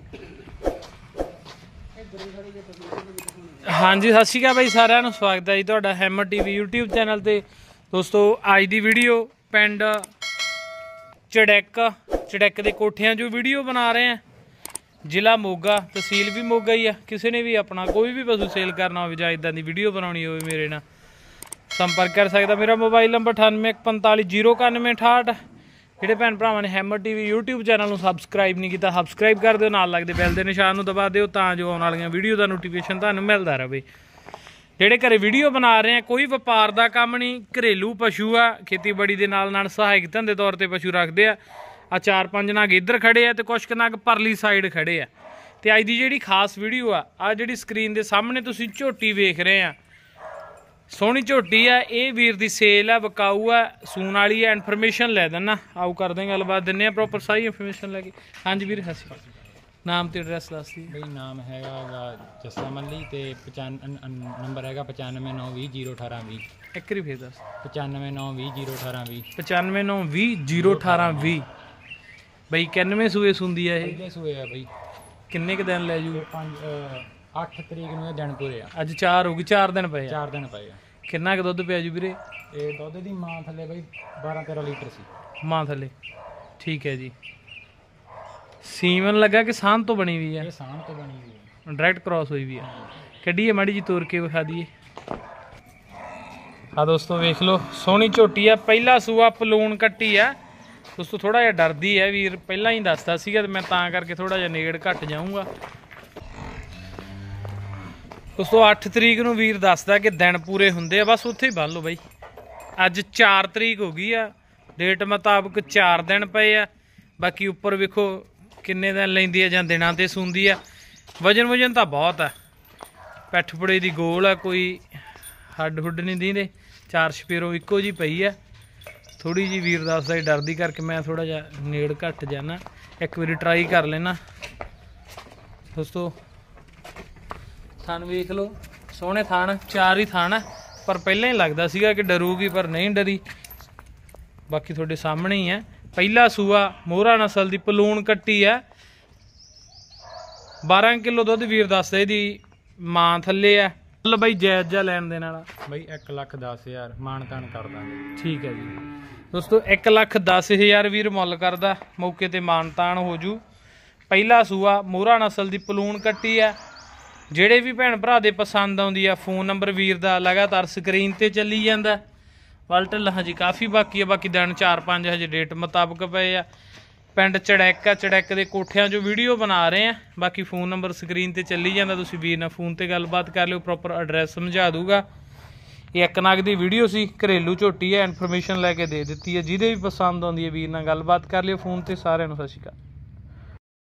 हाँ जी, सत श्री अकाल भाई सारिਆਂ ਨੂੰ स्वागत है जी ਤੁਹਾਡਾ हैमर टीवी यूट्यूब चैनल ਤੇ। दोस्तों ਅੱਜ ਦੀ ਵੀਡੀਓ ਪਿੰਡ ਚੜੈਕ ਦੇ ਕੋਠਿਆਂ जो वीडियो बना रहे हैं। ਜ਼ਿਲ੍ਹਾ ਮੋਗਾ, तहसील भी मोगा ही है। किसी ने भी अपना कोई भी पशु सेल करना हो ਜਾਂ इदां दी वीडियो बनानी हो मेरे नाल संपर्क कर सकता। मेरा मोबाइल नंबर 9815409168। ਜਿਹੜੇ ਭੈਣ ਭਰਾਵਾਂ ਨੇ हैमर टीवी यूट्यूब चैनल ਨੂੰ सबसक्राइब नहीं किया, सबसक्राइब कर ਦਿਓ, ਨਾਲ लगते बैल के निशान ਨੂੰ दबा ਦਿਓ ਤਾਂ ਜੋ ਆਉਣ ਵਾਲੀਆਂ ਵੀਡੀਓ ਦਾ ਨੋਟੀਫਿਕੇਸ਼ਨ ਤੁਹਾਨੂੰ ਮਿਲਦਾ ਰਹੇ। ਜਿਹੜੇ ਘਰੇ ਵੀਡੀਓ ਬਣਾ ਰਹੇ ਆ ਕੋਈ ਵਪਾਰ ਦਾ ਕੰਮ ਨਹੀਂ, ਘਰੇਲੂ ਪਸ਼ੂ ਆ, ਖੇਤੀਬਾੜੀ ਦੇ ਨਾਲ ਸਹਾਇਕ ਧੰਦੇ ਤੌਰ ਤੇ ਪਸ਼ੂ ਰੱਖਦੇ ਆ। ਆ 4-5 ਨਗ ਇੱਧਰ ਖੜੇ ਆ ਤੇ ਕੁਛ ਨਗ ਪਰਲੀ ਸਾਈਡ ਖੜੇ ਆ। ਤੇ ਅੱਜ ਦੀ ਜਿਹੜੀ ਖਾਸ ਵੀਡੀਓ ਆ ਜਿਹੜੀ ਸਕਰੀਨ ਦੇ ਸਾਹਮਣੇ ਤੁਸੀਂ ਝੋਟੀ ਵੇਖ ਰਹੇ ਆ, सोहनी झोटी है। ये वीर दी सेल है, विकाऊ है, सून वाली है। इनफॉर्मेशन लै देना, आओ कर दें गलबात, दिन्ने प्रॉपर सारी इनफॉर्मेशन लैके। हाँ जी वीर, हसी नाम ते एड्रैस दस दी बई। नाम हैगा जस्सा मल्ली ते नंबर हैगा 9592201820। एक बार फिर दस। 9592201820। 9592201820 बई। 91 सूए सुंदी है ये? पहले सूए है बई। किन्ने क दिन लै जू? 8 तरीक ਨੂੰ ਦਿਨ ਪੂਰੇ ਆ। ਅੱਜ 4 ਹੋ ਗਈ, 4 ਦਿਨ ਪਏ ਆ। 4 ਦਿਨ ਪਏ ਆ। ਕਿੰਨਾ ਕੁ ਦੁੱਧ ਪਿਆ ਜੂ ਵੀਰੇ? ਇਹ ਦੁੱਧ ਦੀ ਮਾਂ ਥੱਲੇ ਬਈ 12-13 ਲੀਟਰ ਸੀ। ਮਾਂ ਥੱਲੇ, ਠੀਕ ਹੈ ਜੀ। ਸੀਮਨ ਲੱਗਾ ਕਿ ਸਾਂਝ ਤੋਂ ਬਣੀ ਹੋਈ ਹੈ? ਇਹ ਸਾਂਝ ਤੋਂ ਬਣੀ ਹੋਈ ਹੈ, ਡਾਇਰੈਕਟ ਕ੍ਰਾਸ ਹੋਈ ਵੀ ਹੈ। ਕੱਢੀਏ ਮਾੜੀ ਜੀ ਤੋਰ ਕੇ ਵਿਖਾ ਦਈਏ। ਆ ਦੋਸਤੋ ਵੇਖ ਲਓ, ਸੋਹਣੀ ਝੋਟੀ ਆ, ਪਹਿਲਾ ਸੂਆ ਪਲੂਣ ਕੱਟੀ ਆ। ਦੋਸਤੋ ਥੋੜਾ ਜਿਹਾ ਡਰਦੀ ਹੈ, ਵੀਰ ਪਹਿਲਾਂ ਹੀ ਦੱਸਦਾ ਸੀਗਾ ਤੇ ਮੈਂ ਤਾਂ ਕਰਕੇ ਥੋੜਾ ਜਿਹਾ ਨੇੜ ਘੱਟ ਜਾਊਂਗਾ। ਦੋਸਤੋ 8 ਤਰੀਕ ਨੂੰ ਵੀਰ ਦੱਸਦਾ ਕਿ ਦਿਨ ਪੂਰੇ ਹੁੰਦੇ ਆ, ਬਸ ਉੱਥੇ ਹੀ ਬੰਨ ਲਓ ਬਾਈ। ਅੱਜ 4 ਤਰੀਕ ਹੋ ਗਈ ਆ, ਡੇਟ ਮੁਤਾਬਕ 4 ਦਿਨ ਪਏ ਆ। ਬਾਕੀ ਉੱਪਰ ਵੇਖੋ ਕਿੰਨੇ ਦਿਨ ਲੈਂਦੀ ਆ ਜਾਂ ਦਿਨਾਂ ਤੇ ਸੂੰਦੀ ਆ। ਵਜਨ ਤਾਂ ਬਹੁਤ ਆ, ਪੈਠ ਪੁੜੇ ਦੀ ਗੋਲ ਆ, ਕੋਈ ਹੱਡ ਹੁੱਡ ਨਹੀਂ ਦੀਂਦੇ। 4 ਸਪੇਰੋ ਇੱਕੋ ਜੀ ਪਈ ਆ। ਥੋੜੀ ਜੀ ਵੀਰ ਦੱਸਦਾ ਹੀ ਡਰਦੀ ਕਰਕੇ ਮੈਂ ਥੋੜਾ ਜਿਹਾ ਨੇੜ ਘੱਟ ਜਾਣਾ। ਇੱਕ ਵਾਰੀ ਟਰਾਈ ਕਰ ਲੈਣਾ। ਦੋਸਤੋ ਥਣ ਵੇਖ ਲਓ, ਸੋਹਣੇ ਥਣ, 4 ਹੀ ਥਣ ਆ, ਪਰ ਪਹਿਲਾਂ ਹੀ ਲੱਗਦਾ ਸੀਗਾ ਕਿ ਡਰੂਗੀ, ਪਰ ਨਹੀਂ ਡਰੀ। ਬਾਕੀ ਤੁਹਾਡੇ ਸਾਹਮਣੇ ਹੀ ਹੈ। ਪਹਿਲਾ ਸੂਆ ਮੋਹਰਾ ਨਸਲ ਦੀ ਪਲੂਣ ਕੱਟੀ ਆ। 12 ਕਿਲੋ ਦੁੱਧ ਵੀਰ ਦੱਸਦਾ ਇਹਦੀ ਮਾਂ ਥੱਲੇ ਆ। ਚੱਲ ਬਾਈ ਜਾਇਜ਼ ਜਾ ਲੈਣ ਦੇਣ ਵਾਲਾ ਬਈ 1,10,000 ਮਾਣ ਤਾਣ ਕਰ ਦਾਂਗੇ। ਠੀਕ ਹੈ ਜੀ ਦੋਸਤੋ, 1,10,000 ਵੀਰ ਮੁੱਲ ਕਰਦਾ, ਮੌਕੇ ਤੇ ਮਾਣ ਤਾਣ ਹੋ ਜੂ। ਪਹਿਲਾ ਸੂਆ ਮੋਹਰਾ ਨਸਲ ਦੀ ਪਲੂਣ ਕੱਟੀ ਆ। ਜਿਹੜੇ ਵੀ ਭੈਣ ਭਰਾ ਦੇ ਪਸੰਦ ਆਉਂਦੀ ਆ, ਫੋਨ ਨੰਬਰ ਵੀਰ ਦਾ ਲਗਾਤਾਰ ਸਕਰੀਨ ਤੇ ਚੱਲੀ ਜਾਂਦਾ। ਵਲਟਲ ਹਜੇ ਕਾਫੀ ਬਾਕੀ ਆ, ਬਾਕੀ ਦਿਨ 4-5 ਹਜੇ ਡੇਟ ਮੁਤਾਬਕ ਪਏ ਆ। ਪਿੰਡ ਚੜੈਕ ਦੇ ਕੋਠਿਆਂ 'ਚੋਂ ਵੀਡੀਓ ਬਣਾ ਰਹੇ ਆ। ਬਾਕੀ ਫੋਨ ਨੰਬਰ ਸਕਰੀਨ ਤੇ ਚੱਲੀ ਜਾਂਦਾ, ਤੁਸੀਂ ਵੀਰ ਨਾਲ ਫੋਨ ਤੇ ਗੱਲਬਾਤ ਕਰ ਲਿਓ, ਪ੍ਰੋਪਰ ਐਡਰੈਸ ਸਮਝਾ ਦੂਗਾ। ਇਹ ਇੱਕ ਨਗ ਦੀ ਵੀਡੀਓ ਸੀ, ਘਰੇਲੂ ਝੋਟੀ ਹੈ, ਇਨਫੋਰਮੇਸ਼ਨ ਲੈ ਕੇ ਦੇ ਦਿੱਤੀ ਹੈ। ਜਿਹਦੇ ਵੀ ਪਸੰਦ ਆਉਂਦੀ ਹੈ ਵੀਰ ਨਾਲ ਗੱਲਬਾਤ ਕਰ ਲਿਓ ਫੋਨ ਤੇ। ਸਾਰਿਆਂ ਨੂੰ ਸਤਿ ਸ਼੍ਰੀ ਅਕਾਲ।